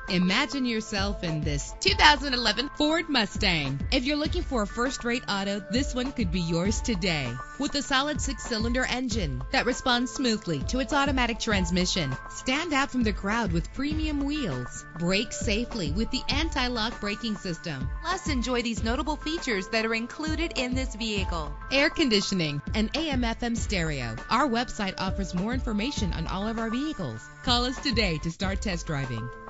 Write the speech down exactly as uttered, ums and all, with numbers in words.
Imagine yourself in this two thousand eleven Ford Mustang. If you're looking for a first-rate auto, this one could be yours today. With a solid six-cylinder engine that responds smoothly to its automatic transmission, stand out from the crowd with premium wheels. Brake safely with the anti-lock braking system. Plus, enjoy these notable features that are included in this vehicle: air conditioning, an A M F M stereo. Our website offers more information on all of our vehicles. Call us today to start test driving.